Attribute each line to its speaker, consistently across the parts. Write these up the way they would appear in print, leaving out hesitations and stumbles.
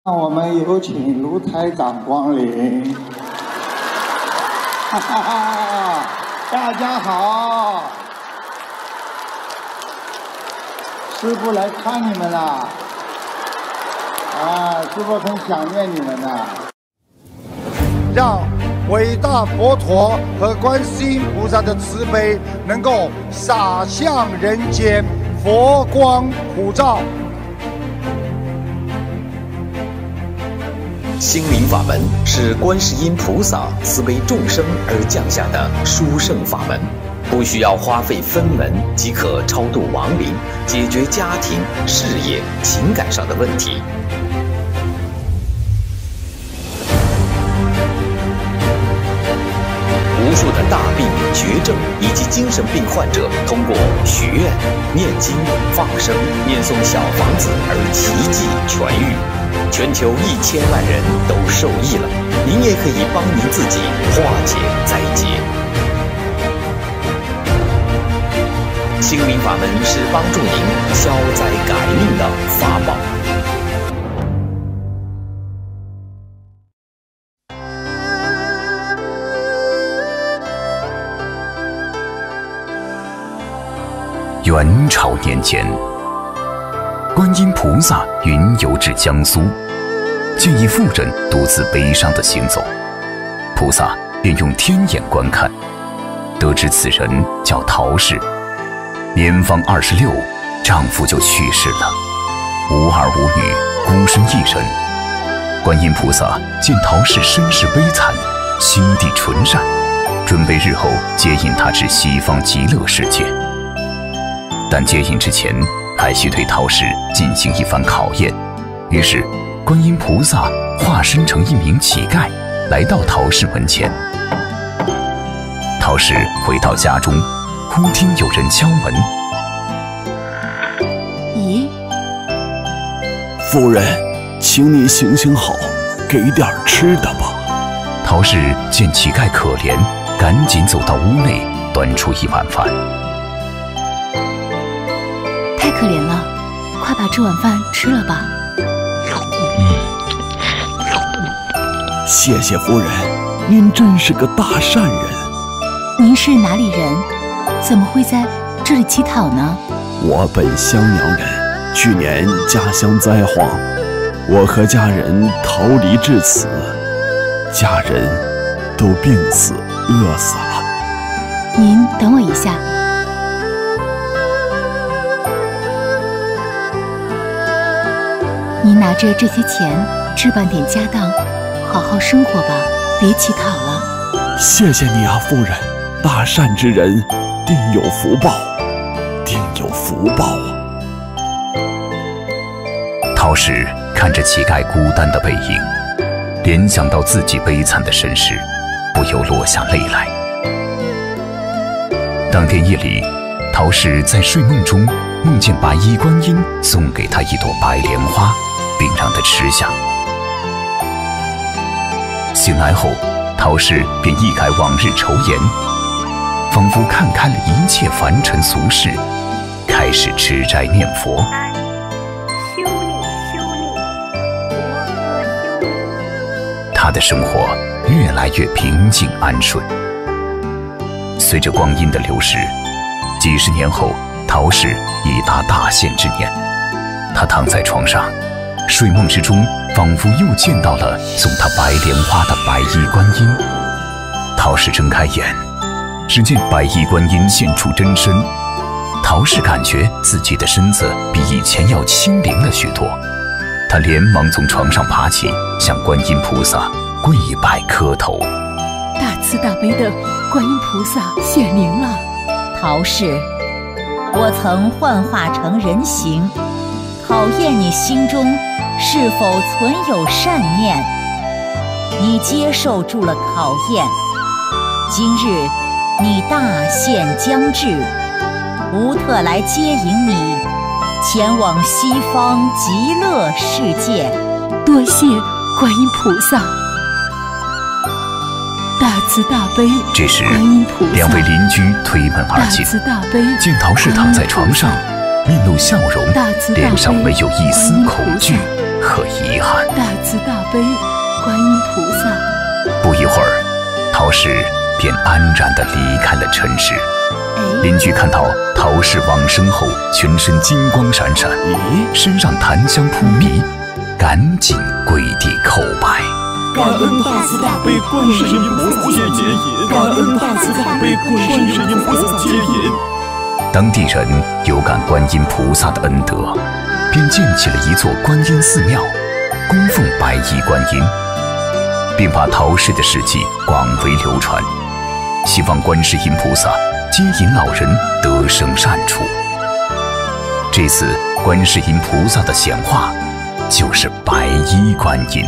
Speaker 1: 让我们有请卢台长光临。哈哈哈！大家好，师父来看你们了。师父很想念你们呐。让伟大佛陀和观世音菩萨的慈悲能够洒向人间，佛光普照。
Speaker 2: 心灵法门是观世音菩萨慈悲众生而降下的殊胜法门，不需要花费分文即可超度亡灵，解决家庭、事业、情感上的问题。无数的大病、绝症以及精神病患者通过许愿、念经、放生、念诵小房子而奇迹痊愈。全球1000万人都受益了，您也可以帮您自己化解灾劫。心灵法门是帮助您消灾改命的法宝。
Speaker 3: 元朝年间，观音菩萨云游至江苏，见一妇人独自悲伤地行走，菩萨便用天眼观看，得知此人叫陶氏，年方26，丈夫就去世了，无儿无女，孤身一人。观音菩萨见陶氏身世悲惨，心地纯善，准备日后接引她至西方极乐世界。但接引之前，还需对陶氏进行一番考验。于是，观音菩萨化身成一名乞丐，来到陶氏门前。陶氏回到家中，忽听有人敲门。
Speaker 4: 咦，
Speaker 5: 夫人，请你行行好，给点吃的吧。
Speaker 3: 陶氏见乞丐可怜，赶紧走到屋内，端出一碗饭。
Speaker 4: 太可怜了，快把这碗饭吃了吧。
Speaker 5: 谢谢夫人，您真是个大善人。
Speaker 4: 您是哪里人？怎么会在这里乞讨呢？
Speaker 5: 我本襄阳人，去年家乡灾荒，我和家人逃离至此，家人都病死、饿死了。
Speaker 4: 您等我一下。您拿着这些钱置办点家当，好好生活吧，别乞讨了。
Speaker 5: 谢谢你啊，夫人，大善之人定有福报，定有福报啊。
Speaker 3: 陶氏看着乞丐孤单的背影，联想到自己悲惨的身世，不由落下泪来。当天夜里，陶氏在睡梦中梦见白衣观音送给他一朵白莲花，并让他吃下。醒来后，陶氏便一改往日愁颜，仿佛看开了一切凡尘俗事，开始吃斋念佛。他的生活越来越平静安顺。随着光阴的流逝，几十年后，陶氏已达大限之年。他躺在床上，睡梦之中仿佛又见到了送他白莲花的白衣观音。陶氏睁开眼，只见白衣观音现出真身。陶氏感觉自己的身子比以前要轻灵了许多。他连忙从床上爬起，向观音菩萨跪拜磕头。
Speaker 4: 大慈大悲的观音菩萨显灵了。
Speaker 6: 陶氏，我曾幻化成人形，考验你心中是否存有善念。你接受住了考验，今日你大限将至，吾特来接引你前往西方极乐世界。
Speaker 4: 多谢观音菩萨，大慈大悲。
Speaker 3: 这时
Speaker 4: 观音菩萨，
Speaker 3: 两位邻居推门而进，
Speaker 4: 大慈大悲。
Speaker 3: 见陶氏躺在床上，面露笑容，脸上没有一丝恐惧。 和遗憾。
Speaker 4: 大慈大悲观音菩萨。
Speaker 3: 不一会儿，陶氏便安然地离开了尘世。邻居看到陶氏往生后全身金光闪闪，身上檀香扑鼻，赶紧跪地叩拜。
Speaker 7: 感恩大慈大悲观世音菩萨接引，感恩大慈大悲观世音菩萨接引。
Speaker 3: 当地人有感观音菩萨的恩德，便建起了一座观音寺庙，供奉白衣观音，并把陶氏的事迹广为流传，希望观世音菩萨接引老人得生善处。这次观世音菩萨的显化就是白衣观音。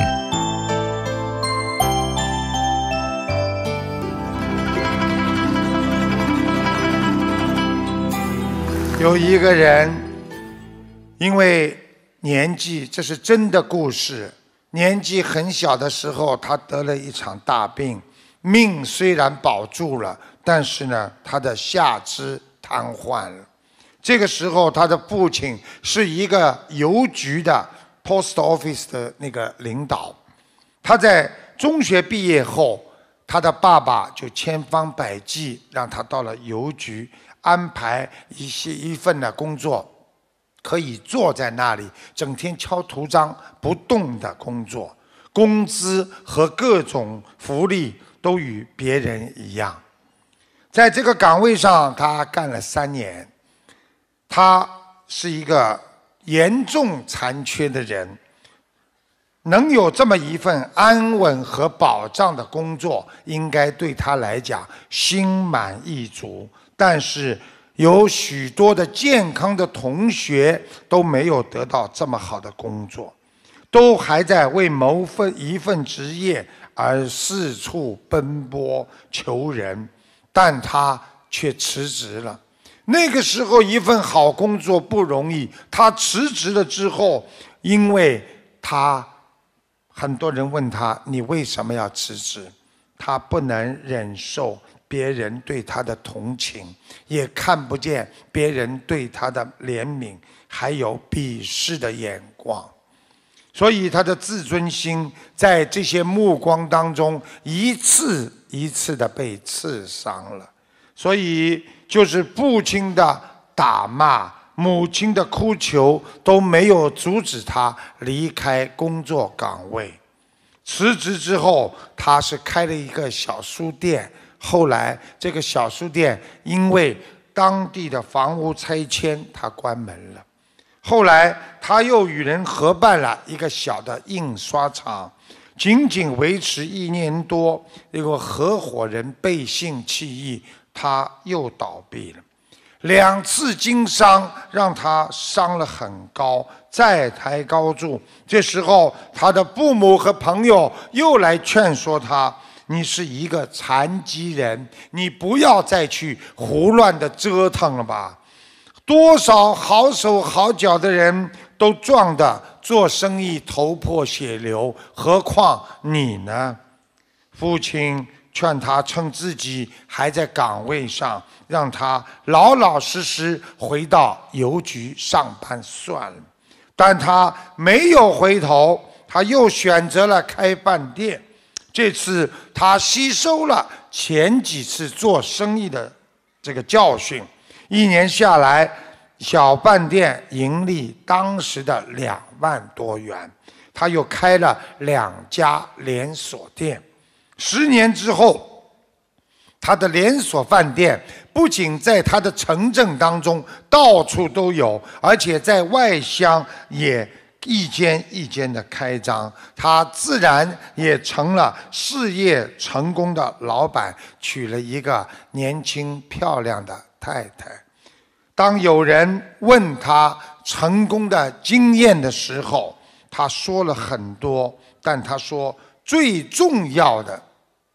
Speaker 1: 有一个人，因为年纪，这是真的故事，年纪很小的时候，他得了一场大病，命虽然保住了，但是呢，他的下肢瘫痪了。这个时候，他的父亲是一个邮局的 post office 的那个领导。他在中学毕业后，他的爸爸就千方百计让他到了邮局，安排一份的工作，可以坐在那里整天敲图章不动的工作，工资和各种福利都与别人一样。在这个岗位上，他干了3年。他是一个严重残缺的人，能有这么一份安稳和保障的工作，应该对他来讲心满意足。但是有许多的健康的同学都没有得到这么好的工作，都还在为谋一份职业而四处奔波求人，但他却辞职了。那个时候一份好工作不容易，他辞职了之后，因为他很多人问他你为什么要辞职，他不能忍受别人对他的同情，也看不见别人对他的怜悯，还有鄙视的眼光，所以他的自尊心在这些目光当中一次一次的被刺伤了。所以就是父亲的打骂，母亲的哭求，都没有阻止他离开工作岗位。辞职之后，他是开了一个小书店，后来这个小书店因为当地的房屋拆迁，他关门了。后来他又与人合办了一个小的印刷厂，仅仅维持1年多，这个合伙人背信弃义，他又倒闭了。2次经商让他伤了很高，债台高筑。这时候他的父母和朋友又来劝说他，你是一个残疾人，你不要再去胡乱的折腾了吧。多少好手好脚的人都撞得做生意头破血流，何况你呢？父亲劝他趁自己还在岗位上，让他老老实实回到邮局上班算了。但他没有回头，他又选择了开饭店。这次他吸收了前几次做生意的这个教训，1年下来，小饭店盈利当时的2万多元。他又开了2家连锁店。10年之后，他的连锁饭店不仅在他的城镇当中到处都有，而且在外乡也一间一间的开张。他自然也成了事业成功的老板，娶了一个年轻漂亮的太太。当有人问他成功的经验的时候，他说了很多，但他说最重要的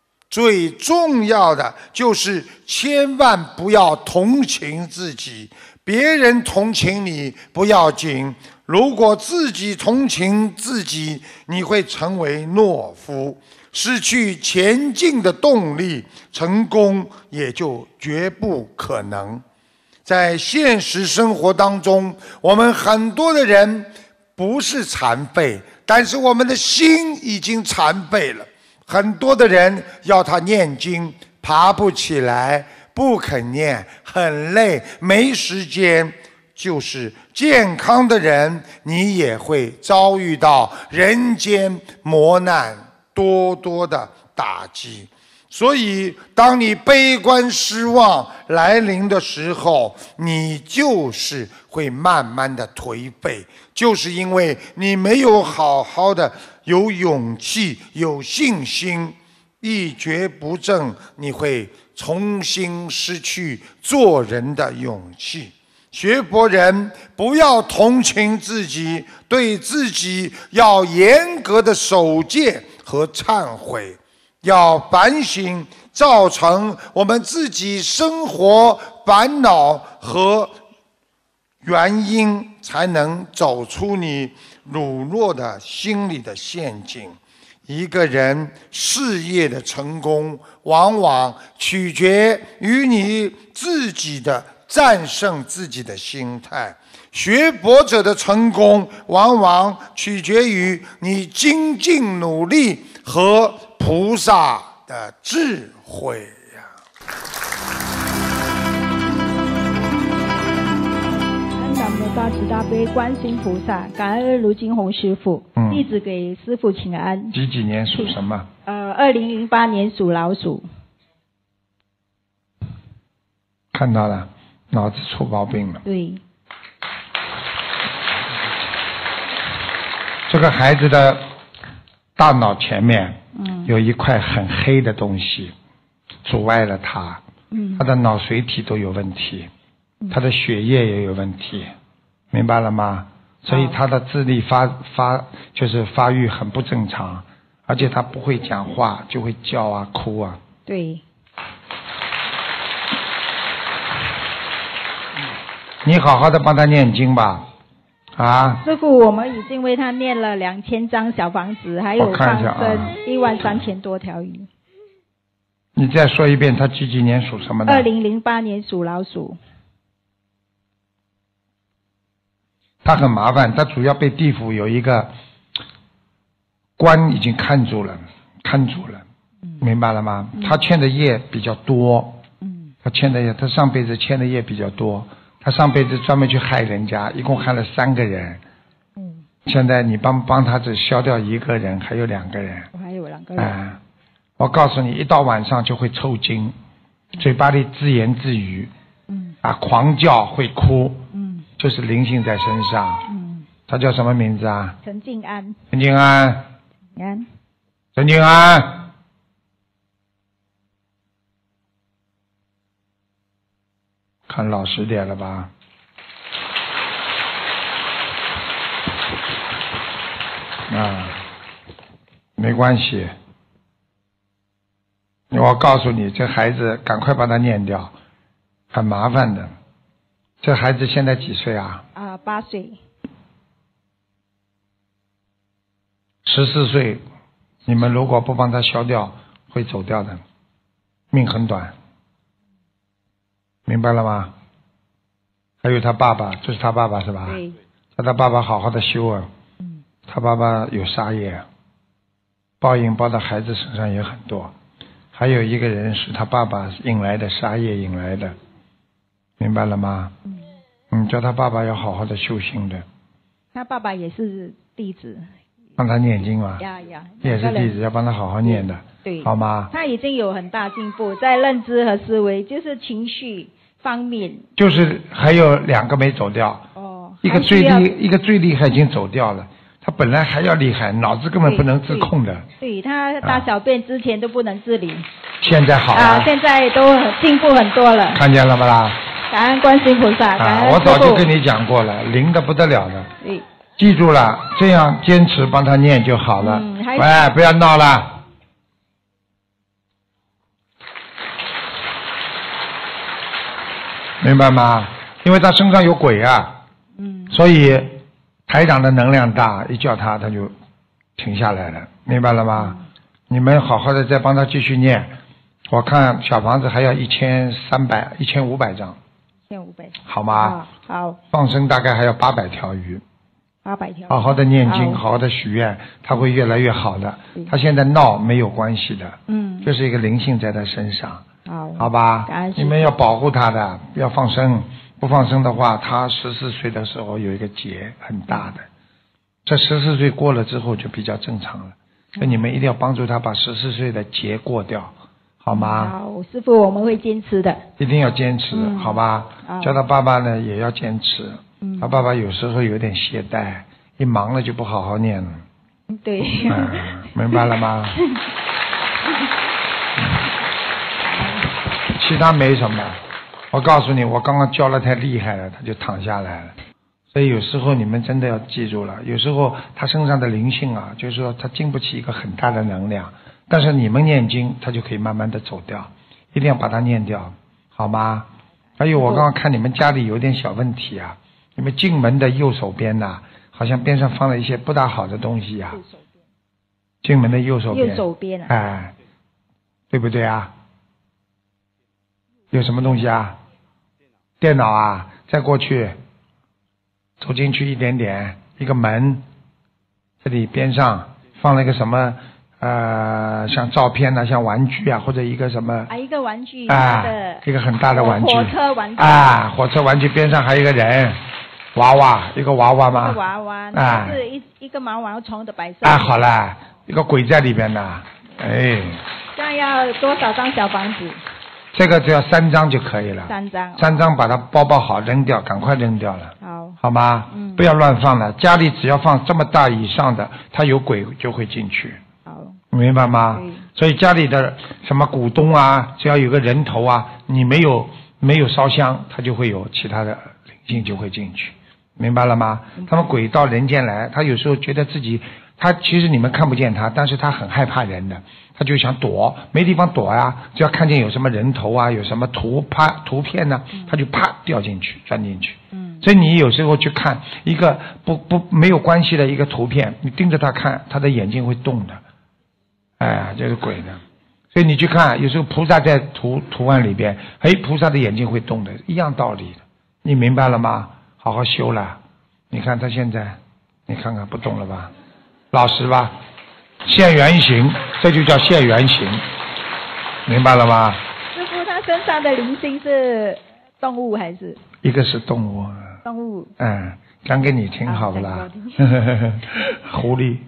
Speaker 1: 就是千万不要同情自己。别人同情你不要紧，如果自己同情自己，你会成为懦夫，失去前进的动力，成功也就绝不可能。在现实生活当中，我们很多的人不是残废， 但是我们的心已经残废了。很多的人要他念经，爬不起来，不肯念，很累，没时间。就是健康的人，你也会遭遇到人间磨难多多的打击。所以当你悲观失望来临的时候，你就是会慢慢的颓废，就是因为你没有好好的有勇气有信心，一蹶不振，你会重新失去做人的勇气。学佛人不要同情自己，对自己要严格的守戒和忏悔，要反省造成我们自己生活烦恼和原因，才能走出你辱弱的心理的陷阱。一个人事业的成功，往往取决于你自己的战胜自己的心态。学佛者的成功，往往取决于你精进努力和菩萨的智慧呀。
Speaker 8: 南无大慈大悲观世音菩萨，感恩卢金红师父。弟子给师父请安。
Speaker 1: 几年属什么
Speaker 8: ？2008年属老鼠。
Speaker 1: 看到了。脑子出毛病了。
Speaker 8: 对，
Speaker 1: 这个孩子的大脑前面有一块很黑的东西，阻碍了他。他的脑髓体都有问题，他的血液也有问题，明白了吗？所以他的智力就是发育很不正常，而且他不会讲话，就会叫啊哭啊。
Speaker 8: 对。
Speaker 1: 你好好的帮他念经吧，啊！
Speaker 8: 师父，我们已经为他念了2000张小房子，还有放生13000多条鱼。
Speaker 1: 你再说一遍，他几年属什么的
Speaker 8: ？2008年属老鼠。
Speaker 1: 他很麻烦，他主要被地府有一个官已经看住了，明白了吗？他欠的业比较多，他上辈子欠的业比较多。他上辈子专门去害人家，一共害了3个人。现在你帮他只消掉1个人，还有2个人。
Speaker 8: 我还有2个人。
Speaker 1: 我告诉你，一到晚上就会抽筋，嘴巴里自言自语，狂叫会哭，就是灵性在身上。他叫什么名字啊？
Speaker 8: 陈静安。
Speaker 1: 陈静安。陈静安。看老实点了吧？没关系。我告诉你，这孩子赶快把他念掉，很麻烦的。这孩子现在几岁啊
Speaker 8: ？8岁。
Speaker 1: 14岁，你们如果不帮他消掉，会走掉的，命很短。明白了吗？还有他爸爸，这是他爸爸是吧？
Speaker 8: 对。
Speaker 1: 叫他爸爸好好的修啊。他爸爸有杀业，报应报到孩子身上也很多。还有一个人是他爸爸引来的杀业引来的，明白了吗？叫他爸爸要好好的修行的。
Speaker 8: 他爸爸也是弟子。
Speaker 1: 帮他念经嘛。也是弟子，要帮他好好念的。
Speaker 8: 对。
Speaker 1: 好吗？
Speaker 8: 他已经有很大进步，在认知和思维，就是情绪方面。
Speaker 1: 就是还有2个没走掉。一个最厉害已经走掉了，他本来还要厉害，脑子根本不能自控的。
Speaker 8: 对，他大小便之前都不能自理。
Speaker 1: 现在好了。
Speaker 8: 现在都进步很多了。
Speaker 1: 看见了不啦？
Speaker 8: 感恩观世音菩萨，感恩师父。
Speaker 1: 我早就跟你讲过了，灵的不得了的。
Speaker 8: 对。
Speaker 1: 记住了，这样坚持帮他念就好了。喂，不要闹了。明白吗？因为他身上有鬼啊。所以台长的能量大，一叫他就停下来了，明白了吗？你们好好的再帮他继续念，我看小房子还要1500张。1500。好吗？
Speaker 8: 好。
Speaker 1: 放生大概还要800条鱼。
Speaker 8: 800条。
Speaker 1: 好好的念经，好好的许愿，他会越来越好的。他现在闹没有关系的，就是一个灵性在他身上，好吧？你们要保护他的，不要放生，不放生的话，他14岁的时候有一个劫很大的，这14岁过了之后就比较正常了，所以你们一定要帮助他把14岁的劫过掉。好吗？
Speaker 8: 好，师父，我们会坚持的。
Speaker 1: 一定要坚持，好吧？叫他爸爸呢也要坚持。他爸爸有时候有点懈怠，一忙了就不好好念了。
Speaker 8: 对。
Speaker 1: 明白了吗？其他没什么。我告诉你，我刚刚教了太厉害了，他就躺下来了。所以有时候你们真的要记住了，有时候他身上的灵性啊，就是说他经不起一个很大的能量。但是你们念经，它就可以慢慢的走掉，一定要把它念掉，好吗？还有我刚刚看你们家里有点小问题啊，你们进门的右手边呐，好像边上放了一些不大好的东西啊。进门的右手边。
Speaker 8: 右手边啊。
Speaker 1: 哎，对不对啊？有什么东西啊？电脑啊，再过去，走进去一点点，一个门，这里边上放了一个什么？像照片啊，像玩具啊，或者一个什么
Speaker 8: 一个玩具
Speaker 1: 一个很大的玩具，
Speaker 8: 火车玩具
Speaker 1: 火车玩具边上还有一个人娃娃，一个娃娃吗？
Speaker 8: 一个娃娃，是一个毛毛虫的白色。
Speaker 1: 好了，一个鬼在里边呢，哎。
Speaker 8: 这样要多少张小房子？
Speaker 1: 这个只要3张就可以了。3张把它包好扔掉，赶快扔掉了。好吗？不要乱放了，家里只要放这么大以上的，它有鬼就会进去。明白吗？所以家里的什么股东啊，只要有个人头啊，你没有烧香，他就会有其他的灵性就会进去，明白了吗？他们鬼到人间来，他有时候觉得自己，他其实你们看不见他，但是他很害怕人的，他就想躲，没地方躲呀，只要看见有什么人头啊，有什么图片呢，他就啪掉进去，钻进去。所以你有时候去看一个没有关系的一个图片，你盯着他看，他的眼睛会动的。这是鬼的，所以你去看，有时候菩萨在图案里边，菩萨的眼睛会动的，一样道理的，你明白了吗？好好修了，你看他现在，你看看不动了吧，老实吧，现原形，这就叫现原形，明白了吗？
Speaker 8: 师父，他身上的灵性是动物还是？
Speaker 1: 一个是动物。
Speaker 8: 动物。
Speaker 1: 讲给你听好不啦？狐狸。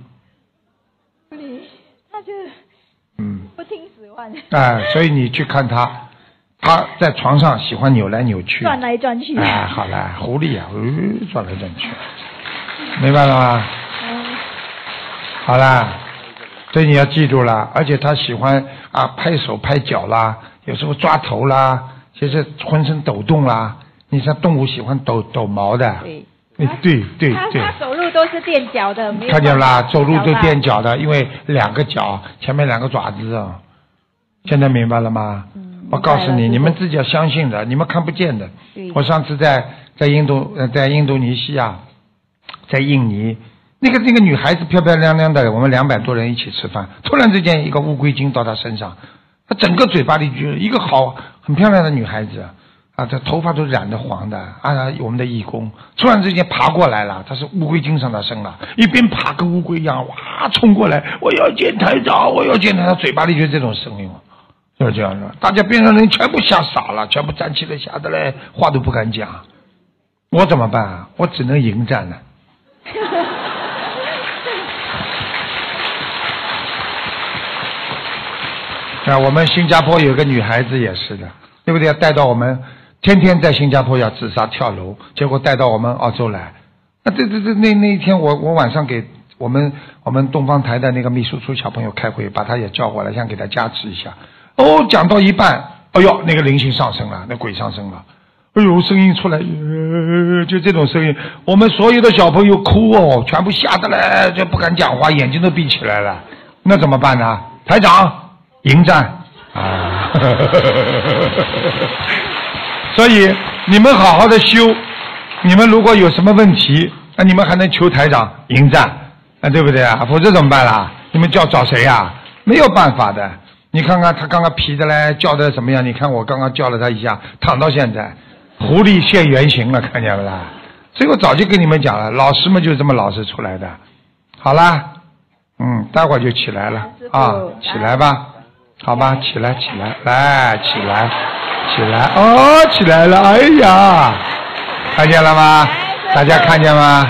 Speaker 8: 不听使唤。
Speaker 1: 所以你去看他在床上喜欢扭来扭去，
Speaker 8: 转来转去。
Speaker 1: 好了，狐狸啊，转来转去，明白了吗？好啦，所以你要记住了，而且他喜欢拍手拍脚啦，有时候抓头啦，就是浑身抖动啦。你像动物喜欢抖毛的。对，
Speaker 8: 他走路都是垫脚的，没有
Speaker 1: 看见啦，走路都垫脚的，因为2个脚，前面2个爪子啊。现在明白了吗？我告诉你，你们自己要相信的，你们看不见的。我上次在印度尼西亚，在印尼，那个女孩子漂漂亮亮的，我们200多人一起吃饭，突然之间一个乌龟精到她身上，她整个嘴巴里就一个很漂亮的女孩子。她头发都染得黄的我们的义工突然之间爬过来了，她是乌龟精上她身了，一边爬跟乌龟一样，哇冲过来，我要见台长，我要见台长，嘴巴里就这种声音，就是这样的。大家边上人全部吓傻了，全部站起来，吓得嘞话都不敢讲。我怎么办啊？我只能迎战了。我们新加坡有个女孩子也是的，对不对？带到我们。天天在新加坡要自杀跳楼，结果带到我们澳洲来。那一天我晚上给我们东方台的那个秘书处小朋友开会，把他也叫过来，想给他加持一下。讲到一半，那个灵性上升了，那鬼上升了，声音出来，就这种声音，我们所有的小朋友哭全部吓得嘞，就不敢讲话，眼睛都闭起来了。那怎么办呢？台长迎战所以你们好好的修，你们如果有什么问题，那你们还能求台长迎战，对不对啊？否则怎么办啦？你们找谁啊？没有办法的。你看看他刚刚皮的嘞，叫的怎么样？你看我刚刚叫了他一下，躺到现在，狐狸现原形了，看见了啦？ 所以我早就跟你们讲了，老师们就是这么老实出来的。好啦，待会儿就起来了啊，起来吧，好吧，起来，来，起来，哦，起来了，哎呀，看见了吗？大家看见吗？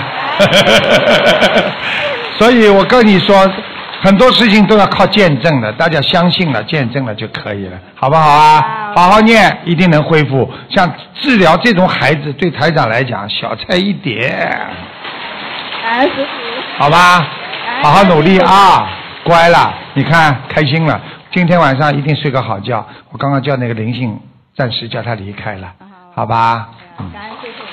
Speaker 1: 所以我跟你说，很多事情都要靠见证的，大家相信了、见证了就可以了，好不好啊？好好念，一定能恢复。像治疗这种孩子，对台长来讲小菜一碟。好吧，好好努力啊，乖了，你看开心了。今天晚上一定睡个好觉。我刚刚叫那个灵性暂时叫他离开了，好吧？
Speaker 8: 感恩谢谢。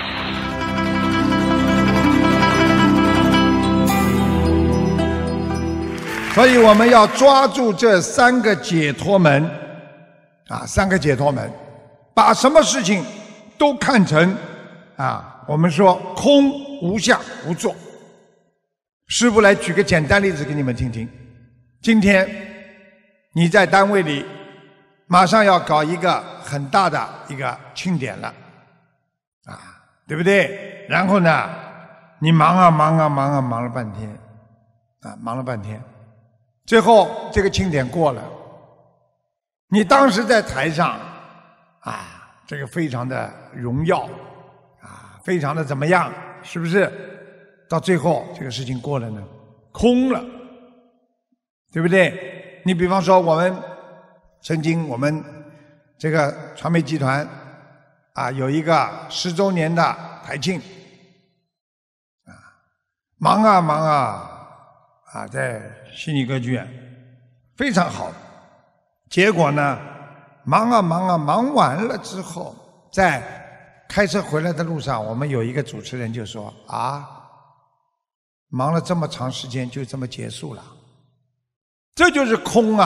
Speaker 1: 所以我们要抓住这3个解脱门，3个解脱门，把什么事情都看成我们说空、无相、无作。师父来举个简单例子给你们听听。今天你在单位里马上要搞一个很大的一个庆典了，对不对？然后呢，你忙了半天，忙了半天。最后这个庆典过了，你当时在台上这个非常的荣耀非常的怎么样，是不是？到最后这个事情过了呢，空了，对不对？你比方说我们这个传媒集团有一个10周年的台庆忙在悉尼歌剧院非常好，结果呢忙完了之后，在开车回来的路上，我们有一个主持人就说忙了这么长时间就这么结束了，这就是空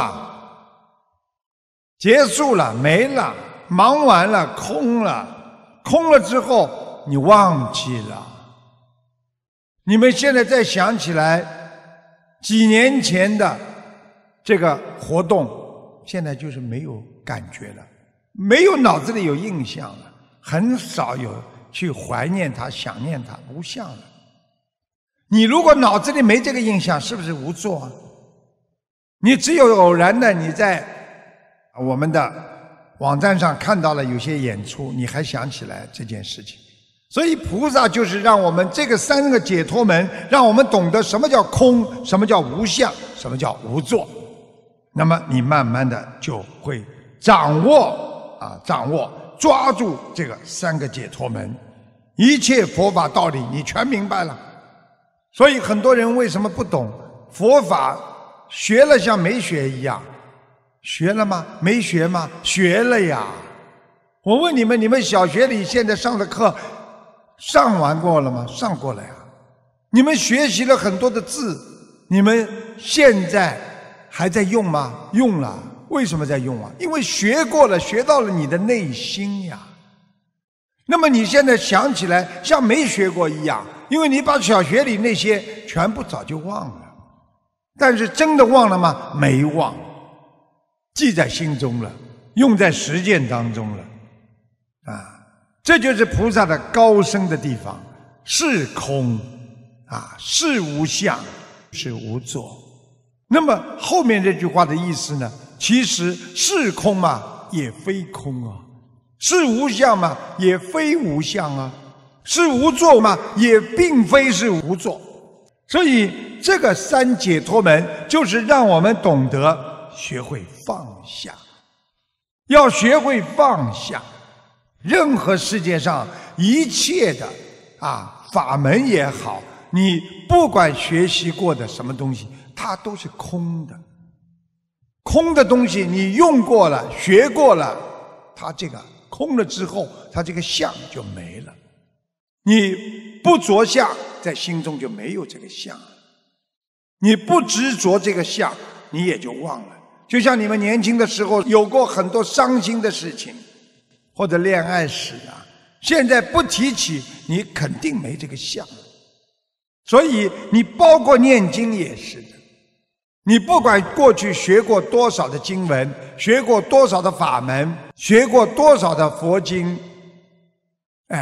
Speaker 1: 结束了，没了，忙完了，空了之后你忘记了。你们现在再想起来几年前的这个活动，现在就是没有感觉了，没有脑子里有印象了，很少有去怀念它、想念它，无相了。你如果脑子里没这个印象，是不是无作啊？你只有偶然的你在我们的网站上看到了有些演出，你还想起来这件事情。所以菩萨就是让我们这个3个解脱门，让我们懂得什么叫空，什么叫无相，什么叫无作。那么你慢慢的就会掌握抓住这个3个解脱门，一切佛法道理你全明白了。所以很多人为什么不懂佛法，学了像没学一样。学了吗？没学吗？学了呀。我问你们，你们小学里现在上的课上完过了吗？上过了呀。你们学习了很多的字，你们现在还在用吗？用了。为什么在用啊？因为学过了，学到了你的内心呀。那么你现在想起来像没学过一样，因为你把小学里那些全部早就忘了。但是真的忘了吗？没忘，记在心中了，用在实践当中了。这就是菩萨的高深的地方，是空是无相，是无作。那么后面这句话的意思呢，其实是空嘛，也非空啊；是无相嘛，也非无相啊；是无作嘛，也并非是无作。所以这个3解脱门就是让我们懂得学会放下，要学会放下任何世界上一切的法门也好，你不管学习过的什么东西，它都是空的。空的东西你用过了，学过了，它这个空了之后，它这个相就没了。你不着相，在心中就没有这个相。你不执着这个相，你也就忘了。就像你们年轻的时候有过很多伤心的事情，或者恋爱史现在不提起，你肯定没这个相。所以你包括念经也是的，你不管过去学过多少的经文，学过多少的法门，学过多少的佛经，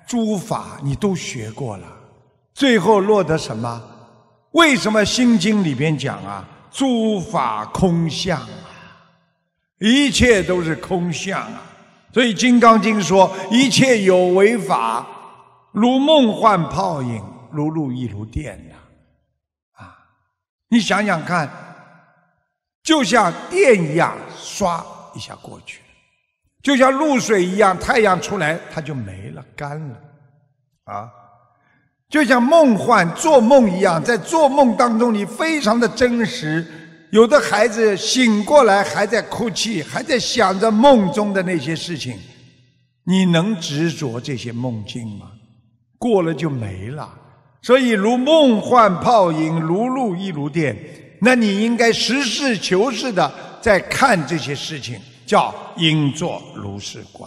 Speaker 1: 诸法你都学过了，最后落得什么？为什么《心经》里边讲啊？诸法空相啊，一切都是空相啊。所以《金刚经》说：“一切有为法，如梦幻泡影，如露亦如电呐。”啊，你想想看，就像电一样，唰一下过去了；就像露水一样，太阳出来它就没了，干了。啊，就像梦幻做梦一样，在做梦当中你非常的真实。有的孩子醒过来还在哭泣，还在想着梦中的那些事情，你能执着这些梦境吗？过了就没了。所以如梦幻泡影，如露亦如电，那你应该实事求是的在看这些事情，叫应作如是观。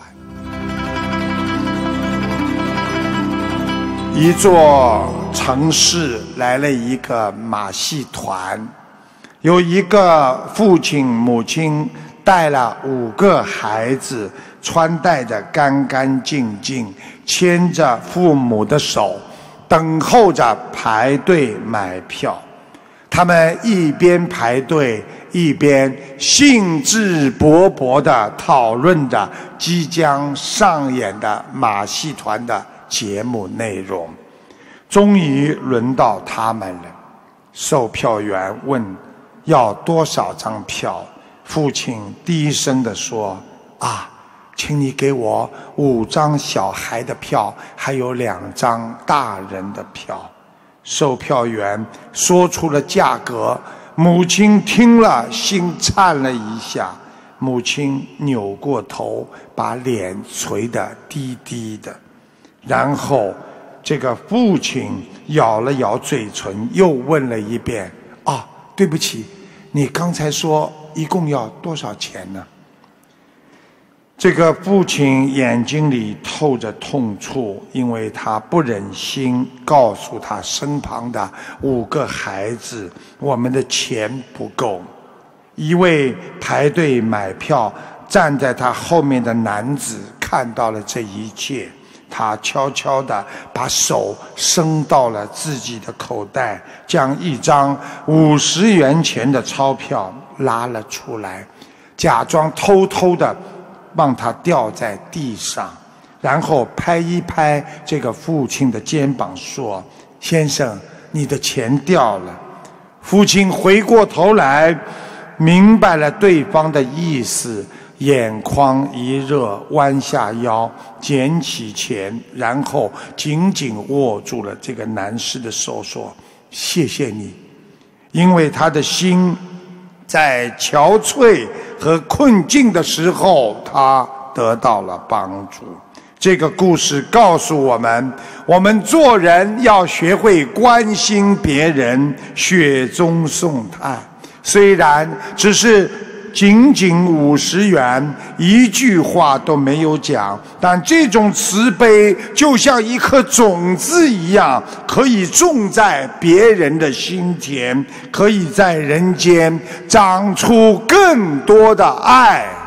Speaker 1: 一座城市来了一个马戏团，有一个父亲母亲带了5个孩子，穿戴着干干净净，牵着父母的手，等候着排队买票。他们一边排队，一边兴致勃勃地讨论着即将上演的马戏团的节目内容。终于轮到他们了。售票员问要多少张票，父亲低声地说：“啊，请你给我5张小孩的票，还有2张大人的票。”售票员说出了价格，母亲听了心颤了一下。母亲扭过头，把脸垂得低低的。然后这个父亲咬了咬嘴唇，又问了一遍：“啊，对不起，你刚才说一共要多少钱呢？”这个父亲眼睛里透着痛楚，因为他不忍心告诉他身旁的5个孩子，我们的钱不够。一位排队买票站在他后面的男子看到了这一切，他悄悄地把手伸到了自己的口袋，将一张50元钱的钞票拉了出来，假装偷偷地让它掉在地上，然后拍一拍这个父亲的肩膀说：“先生，你的钱掉了。”父亲回过头来，明白了对方的意思，眼眶一热，弯下腰捡起钱，然后紧紧握住了这个男士的手，说：“谢谢你。”因为他的心在憔悴和困境的时候，他得到了帮助。这个故事告诉我们，我们做人要学会关心别人，雪中送炭。虽然只是仅50元，一句话都没有讲，但这种慈悲就像一颗种子一样，可以种在别人的心田，可以在人间长出更多的爱。